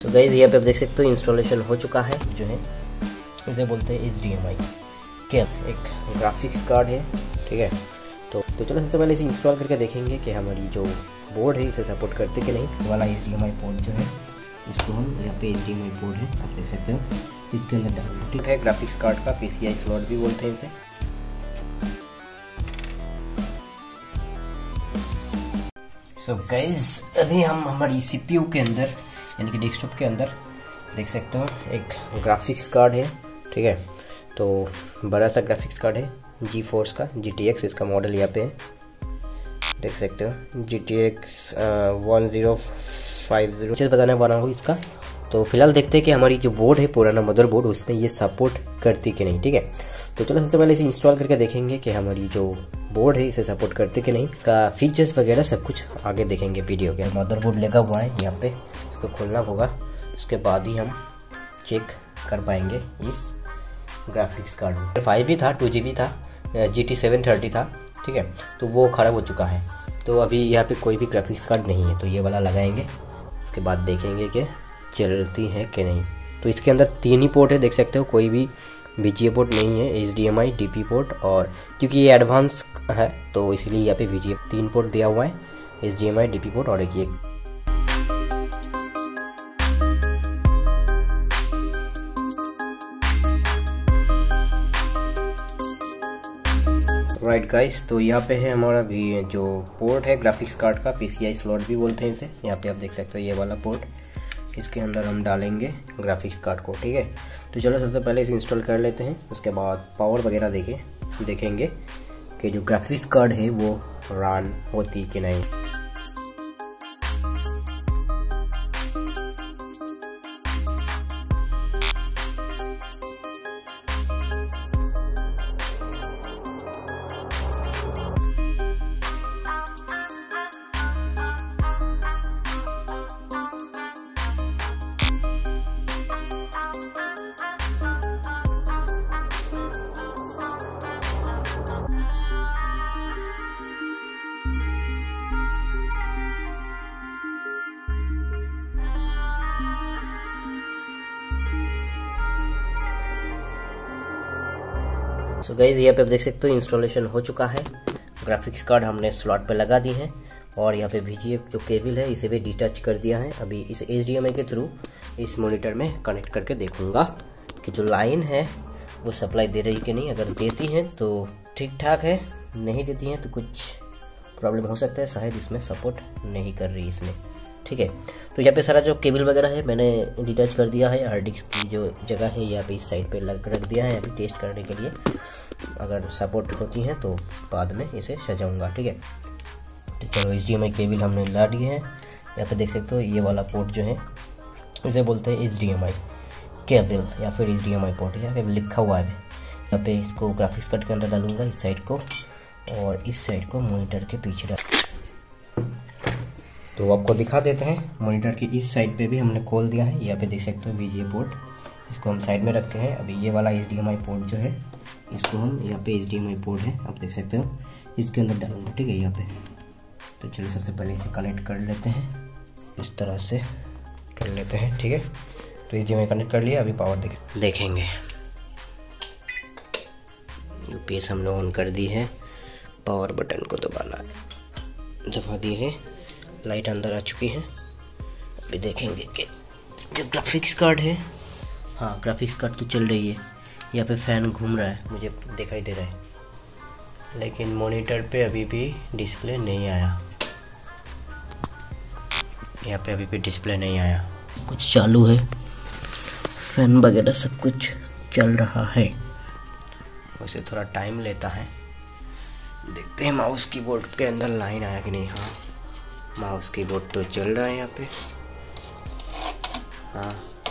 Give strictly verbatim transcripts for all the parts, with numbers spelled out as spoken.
तो गाइस यहाँ पे आप देख सकते हो इंस्टॉलेशन हो चुका है, जो है इसे बोलते हैं H D M I cable. एक ग्राफिक्स कार्ड है, ठीक है। तो तो चलो सबसे पहले इसे इंस्टॉल करके देखेंगे कि हमारी जो बोर्ड है इसे सपोर्ट करते कि नहीं। वाला H D M I port जो है, इसको हम यहाँ पे H D M I port है, आप देख सकते हो, इसके अंदर डालना, ठीक है। ग्राफिक्स कार्ड का पी सी आई स्लॉट भी बोलते हैं इसे। सो गाइस अभी हम हमारी सी पी यू के अंदर यानी कि डेस्कटॉप के अंदर देख सकते हो एक ग्राफिक्स कार्ड है, ठीक है। तो बड़ा सा ग्राफिक्स कार्ड है जी फोर्स का, जी टी एक्स इसका मॉडल यहाँ पे है, देख सकते हो G T X one zero five zero. चीज़ बताने वाला हूँ इसका। तो फिलहाल देखते हैं कि हमारी जो बोर्ड है, पुराना मदर बोर्ड, उसमें ये सपोर्ट करती कि नहीं, ठीक है। तो चलो सबसे पहले इसे इंस्टॉल करके देखेंगे कि हमारी जो बोर्ड है इसे सपोर्ट करती कि नहीं, का फीचर्स वगैरह सब कुछ आगे देखेंगे वीडियो के। मदर बोर्ड लगा हुआ है यहाँ पे, इसको खोलना होगा, उसके बाद ही हम चेक कर पाएंगे इस ग्राफिक्स कार्ड में। फाइव ही था, टू जी बी था, जी टी सेवन थर्टी था, ठीक है। तो वो ख़राब हो चुका है, तो अभी यहाँ पे कोई भी ग्राफिक्स कार्ड नहीं है। तो ये वाला लगाएंगे, उसके बाद देखेंगे कि चलती है कि नहीं। तो इसके अंदर तीन ही पोर्ट है, देख सकते हो, कोई भी वी जी ए पोर्ट नहीं है, H D M I, D P port, और क्योंकि ये एडवांस है तो इसलिए यहाँ पे वी जी ए तीन पोर्ट दिया हुआ है, H D M I, D P port और एक ये। राइट गाइस, तो यहाँ पे है हमारा भी जो पोर्ट है ग्राफिक्स कार्ड का, पी सी आई स्लॉट भी बोलते हैं इसे। यहाँ पे आप देख सकते हो ये वाला पोर्ट, इसके अंदर हम डालेंगे ग्राफिक्स कार्ड को, ठीक है। तो चलो सबसे पहले इसे इंस्टॉल कर लेते हैं, उसके बाद पावर वगैरह देखें देखेंगे कि जो ग्राफिक्स कार्ड है वो रन होती कि नहीं। सो गाइज यहाँ पे आप देख सकते हो इंस्टॉलेशन हो चुका है। ग्राफिक्स कार्ड हमने स्लॉट पे लगा दी है और यहाँ पे वी जी ए जो केबल है इसे भी डिटैच कर दिया है। अभी इस एच डी एम आई के थ्रू इस मॉनिटर में कनेक्ट करके देखूंगा कि जो लाइन है वो सप्लाई दे रही कि नहीं। अगर देती है तो ठीक ठाक है, नहीं देती है तो कुछ प्रॉब्लम हो सकता है, शायद इसमें सपोर्ट नहीं कर रही इसमें, ठीक है। तो यहाँ पे सारा जो केबल वगैरह है मैंने डिटैच कर दिया है। हार्ड डिस्क की जो जगह है यहाँ पे इस साइड पे लग रख दिया है अभी टेस्ट करने के लिए। अगर सपोर्ट होती है तो बाद में इसे सजाऊंगा, ठीक है। तो चलो H D M I cable हमने ला दी है। यहाँ पे देख सकते हो ये वाला पोर्ट जो है इसे बोलते हैं H D M I cable या फिर H D M I port, यहाँ पे लिखा हुआ है। यहाँ पे इसको ग्राफिक्स कार्ड के अंदर डालूंगा, इस साइड को, और इस साइड को मॉनिटर के पीछे डाल। तो आपको दिखा देते हैं, मॉनिटर की इस साइड पे भी हमने खोल दिया है। यहाँ पे देख सकते हो वी जी ए पोर्ट, इसको हम साइड में रखते हैं। अभी ये वाला H D M I port जो है इसको हम, यहाँ पे H D M I port है आप देख सकते हो, इसके अंदर डालूंगा, ठीक है, यहाँ पे। तो चलिए सबसे पहले इसे कनेक्ट कर लेते हैं, इस तरह से कर लेते हैं, ठीक है। तो H D M I connect कर लिया, अभी पावर देख देखेंगे। यू पी एस हमने ऑन कर दी है, पावर बटन को दबाना है, दबा दी है, लाइट अंदर आ चुकी है। अभी देखेंगे कि जो ग्राफिक्स कार्ड है, हाँ ग्राफिक्स कार्ड तो चल रही है। यहाँ पे फैन घूम रहा है, मुझे दिखाई दे रहा है, लेकिन मॉनिटर पे अभी भी डिस्प्ले नहीं आया। यहाँ पे अभी भी डिस्प्ले नहीं आया, कुछ चालू है, फैन वगैरह सब कुछ चल रहा है। वैसे थोड़ा टाइम लेता है, देखते हैं माउस कीबोर्ड के अंदर लाइन आया कि नहीं। हाँ माउस कीबोर्ड तो चल रहा है यहाँ पे, हाँ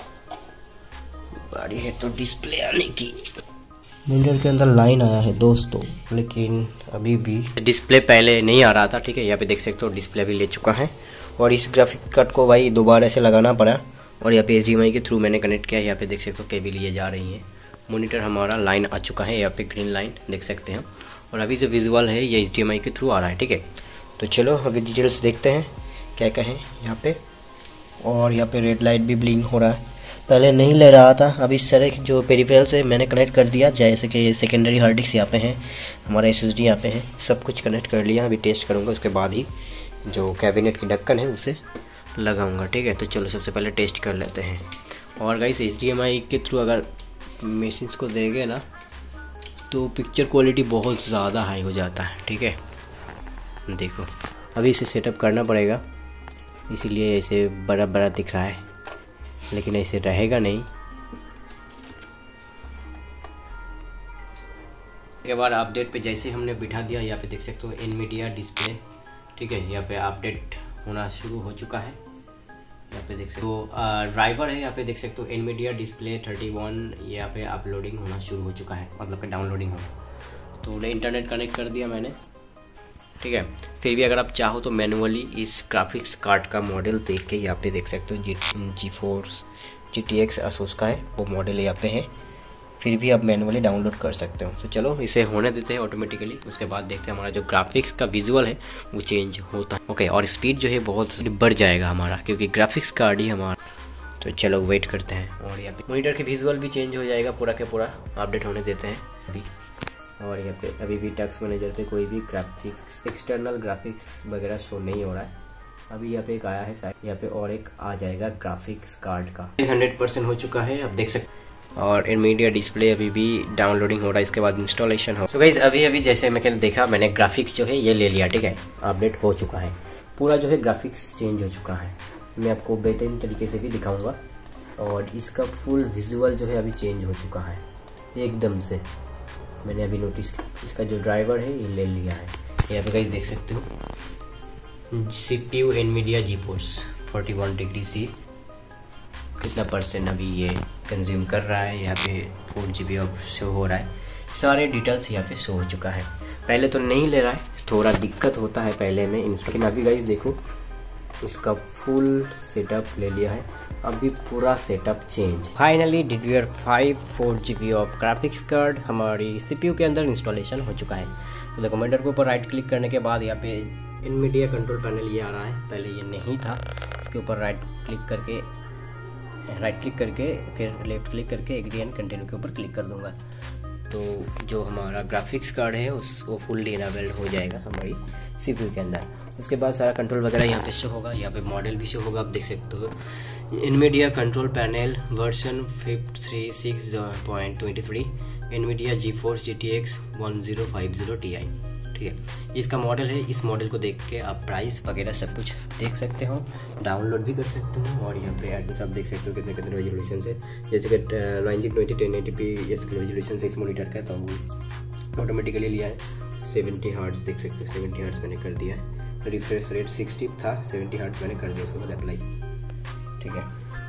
बारी है तो डिस्प्ले आने की। मॉनिटर के अंदर लाइन आया है दोस्तों, लेकिन अभी भी डिस्प्ले पहले नहीं आ रहा था, ठीक है। यहाँ पे देख सकते हो डिस्प्ले भी ले चुका है। और इस ग्राफिक्स कार्ड को भाई दोबारा से लगाना पड़ा, और यहाँ पे एच डी एम आई के थ्रू मैंने कनेक्ट किया। यहाँ पे देख सकते हो केबल ये जा रही है, मॉनिटर हमारा लाइन आ चुका है, यहाँ पे ग्रीन लाइन देख सकते हैं। और अभी जो विजुअल है ये एच डी एम आई के थ्रू आ रहा है, ठीक है। तो चलो अभी डिटेल्स देखते हैं क्या क्या है यहाँ पे। और यहाँ पे रेड लाइट भी ब्लिंक हो रहा है, पहले नहीं ले रहा था। अब इस तरह जो पेरिफेरल से मैंने कनेक्ट कर दिया, जैसे कि सेकेंडरी हार्ड डिस्क यहाँ पे है, हमारा एसएसडी यहाँ पे है, सब कुछ कनेक्ट कर लिया। अभी टेस्ट करूँगा, उसके बाद ही जो कैबिनेट की ढक्कन है उसे लगाऊंगा। ठीक है, तो चलो सबसे पहले टेस्ट कर लेते हैं। और guys H D M I के थ्रू अगर मशीन्स को देंगे ना तो पिक्चर क्वालिटी बहुत ज़्यादा हाई हो जाता है। ठीक है, देखो अभी इसे सेटअप करना पड़ेगा, इसीलिए ऐसे बड़ा बड़ा दिख रहा है, लेकिन ऐसे रहेगा नहीं। के बाद अपडेट पे जैसे हमने बिठा दिया, यहाँ पे देख सकते हो एनवीडिया डिस्प्ले। ठीक है, यहाँ पे अपडेट होना शुरू हो चुका है। यहाँ पे देख सकते हो ड्राइवर है, यहाँ पे देख सकते हो एनवीडिया डिस्प्ले थर्टी वन, यहाँ पे अपलोडिंग होना शुरू हो चुका है, मतलब कि डाउनलोडिंग होना। तो उन्हें इंटरनेट कनेक्ट कर दिया मैंने। ठीक है, फिर भी अगर आप चाहो तो मैनुअली इस ग्राफिक्स कार्ड का मॉडल देख के यहाँ पे देख सकते हो G GeForce G T X Asus का है, वो मॉडल यहाँ पे है, फिर भी आप मैनुअली डाउनलोड कर सकते हो। तो चलो इसे होने देते हैं ऑटोमेटिकली, उसके बाद देखते हैं हमारा जो ग्राफिक्स का विजुअल है वो चेंज होता है। ओके, और स्पीड जो है बहुत बढ़ जाएगा हमारा, क्योंकि ग्राफिक्स कार्ड ही हमारा। तो चलो वेट करते हैं। और यहाँ पे मॉनिटर के विजुअल भी चेंज हो जाएगा, पूरा के पूरा अपडेट होने देते हैं अभी। और यहाँ पे अभी भी टास्क मैनेजर पे कोई भी ग्राफिक्स एक्सटर्नल ग्राफिक्स वगैरह शो नहीं हो रहा है। अभी यहाँ पे एक आया है शायद, यहाँ पे और एक आ जाएगा ग्राफिक्स कार्ड का। हंड्रेड परसेंट हो चुका है, आप देख सकते। और एनवीडिया डिस्प्ले अभी भी डाउनलोडिंग हो रहा है, इसके बाद इंस्टॉलेशन हो। तो गाइस अभी अभी जैसे मैं देखा, मैंने ग्राफिक्स जो है ये ले लिया। ठीक है, अपडेट हो चुका है, पूरा जो है ग्राफिक्स चेंज हो चुका है। मैं आपको बेहतरीन तरीके से भी दिखाऊंगा। और इसका फुल विजुअल जो है अभी चेंज हो चुका है एकदम से, मैंने अभी नोटिस किया। इसका जो ड्राइवर है ये ले लिया है। यहाँ पे गाइस देख सकते हो CPU Nvidia GeForce forty one degree C, कितना परसेंट अभी ये कंज्यूम कर रहा है। यहाँ पे four G B of show हो रहा है, सारे डिटेल्स यहाँ पे शो हो चुका है। पहले तो नहीं ले रहा है, थोड़ा दिक्कत होता है पहले में इंस्टॉल, लेकिन अभी गाइस देखो इसका फुल सेटअप ले लिया है, अभी पूरा setup change. Finally D D R five four G B of graphics card हमारी सीपीयू के अंदर इंस्टॉलेशन हो चुका है। तो देखो मॉनिटर के ऊपर राइट क्लिक करने के बाद यहाँ पे एनवीडिया कंट्रोल पैनल ये आ रहा है, पहले ये नहीं था। इसके ऊपर राइट क्लिक करके राइट क्लिक करके फिर लेफ्ट क्लिक करके एग्री एंड कंटिन्यू के ऊपर क्लिक कर दूंगा, तो जो हमारा ग्राफिक्स कार्ड है उस वो फुल्ली इनेबल्ड हो जाएगा हमारी सीपीयू के अंदर। उसके बाद सारा कंट्रोल वगैरह यहाँ पे शो होगा, यहाँ पे मॉडल भी शो होगा, आप देख सकते हो Nvidia control panel version five three six point two three Nvidia GeForce G T X one zero five zero T I. ठीक है, जिसका मॉडल है, इस मॉडल को देख के आप प्राइस वगैरह सब कुछ देख सकते हो, डाउनलोड भी कर सकते हो। और यहाँ पे एड्रेस आप देख सकते हो कितने कितने रेजोल्यूशन से, जैसे कि nineteen twenty ten eighty P जैसे रेजोल्यूशन से इस मॉनिटर का, तो वो ऑटोमेटिकली लिया है। सेवेंटी हार्ट्स देख सकते हो, सेवेंटी हार्ट्स मैंने कर दिया है। रिफ्रेश रेट सिक्सटी था, सेवेंटी हार्ट्स मैंने कर दिया, उसके बाद अप्लाई। ठीक है,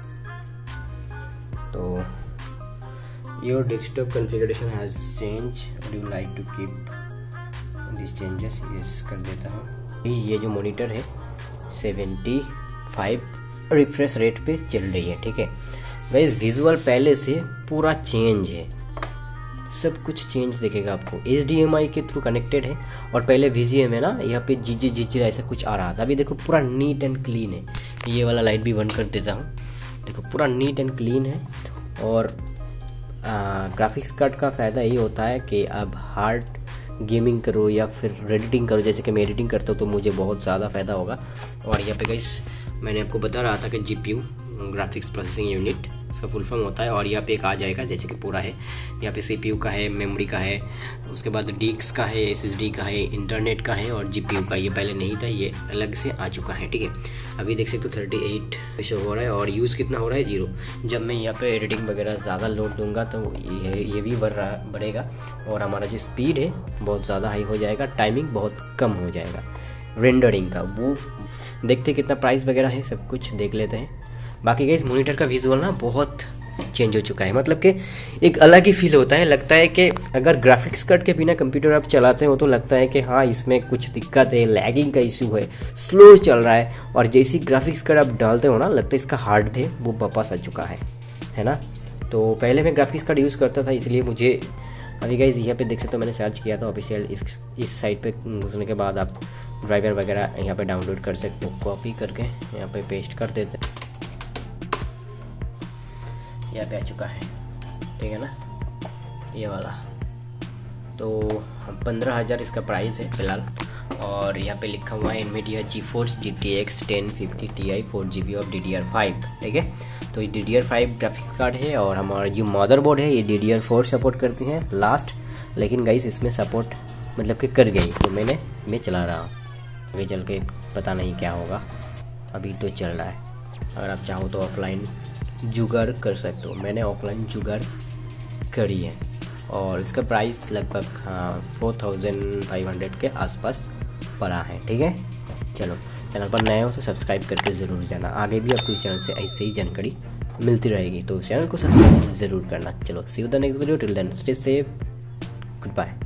तो your desktop configuration has change, would you like to keep this changes? Yes कर देता हूँ। ये जो मॉनिटर है सेवेंटी फाइव रिफ्रेश रेट पे चल रही है। ठीक है गाइस, विजुअल पहले से पूरा चेंज है, सब कुछ चेंज दिखेगा आपको। एच डी एम आई के थ्रू कनेक्टेड है, और पहले वी जी एम है ना, यहाँ पे जी जी जी जी ऐसा कुछ आ रहा था। अभी देखो पूरा नीट एंड क्लीन है। ये वाला लाइट भी बंद कर देता हूँ, देखो पूरा नीट एंड क्लीन है। और ग्राफिक्स कार्ड का फ़ायदा ये होता है कि अब हार्ड गेमिंग करो या फिर एडिटिंग करो, जैसे कि मैं एडिटिंग करता हूँ तो मुझे बहुत ज़्यादा फ़ायदा होगा। और यहाँ पे गाइस मैंने आपको बता रहा था कि जीपीयू ग्राफिक्स प्रोसेसिंग यूनिट इसका फुल फॉर्म होता है। और यहाँ पे एक आ जाएगा जैसे कि पूरा है, यहाँ पे सीपीयू का है, मेमोरी का है, उसके बाद डिस्क का है, एसएसडी का है, इंटरनेट का है और जीपीयू का। ये पहले नहीं था, ये अलग से आ चुका है। ठीक है, अभी देख सकते हो थर्टी एट शो हो रहा है और यूज़ कितना हो रहा है, जीरो। जब मैं यहाँ पे एडिटिंग वगैरह ज़्यादा लोड दूंगा तो ये ये भी बढ़ रहा बढ़ेगा, और हमारा जो स्पीड है बहुत ज़्यादा हाई हो जाएगा, टाइमिंग बहुत कम हो जाएगा रेंडरिंग का। वो देखते कितना प्राइस वगैरह है, सब कुछ देख लेते हैं। बाकी गाइस मॉनिटर का विजुअल ना बहुत चेंज हो चुका है, मतलब कि एक अलग ही फील होता है। लगता है कि अगर ग्राफिक्स कार्ड के बिना कंप्यूटर आप चलाते हो तो लगता है कि हाँ इसमें कुछ दिक्कत है, लैगिंग का इशू है, स्लो चल रहा है। और जैसी ग्राफिक्स कार्ड आप डालते हो ना, लगता है इसका हार्ड है वो वापस आ चुका है, है ना। तो पहले मैं ग्राफिक्स कार्ड यूज़ करता था, इसलिए मुझे अभी गाइस यहाँ पे देख सकते हो मैंने सर्च किया था ऑफिशियल, इस इस साइट पे घुसने के बाद आप ड्राइवर वगैरह यहाँ पे डाउनलोड कर सकते हो। कॉपी करके यहाँ पे पेस्ट कर देते हैं। यहाँ पे आ चुका है, ठीक है ना, ये वाला। तो पंद्रह हज़ार इसका प्राइस है फिलहाल। और यहाँ पे लिखा हुआ है NVIDIA GeForce G T X ten fifty T I four G B of D D R five, ठीक है। तो ये D D R five graphics card है और हमारा जो मदरबोर्ड है ये D D R four support करती हैं लास्ट, लेकिन गाइस इसमें सपोर्ट मतलब कि कर गई, तो मैंने मैं चला रहा हूँ, आगे चल के पता नहीं क्या होगा, अभी तो चल रहा है। अगर आप चाहो तो ऑफलाइन जुगाड़ कर सकते हो, मैंने ऑफलाइन जुगाड़ करी है और इसका प्राइस लगभग हाँ फोर थाउजेंड फाइव हंड्रेड के आसपास पड़ा है, ठीक है। चलो, चैनल पर नए हो तो सब्सक्राइब करके ज़रूर जाना, आगे भी आपको इस चैनल से ऐसे ही जानकारी मिलती रहेगी, तो चैनल को सब्सक्राइब ज़रूर करना। चलो, see you the next video, till then stay safe, good bye.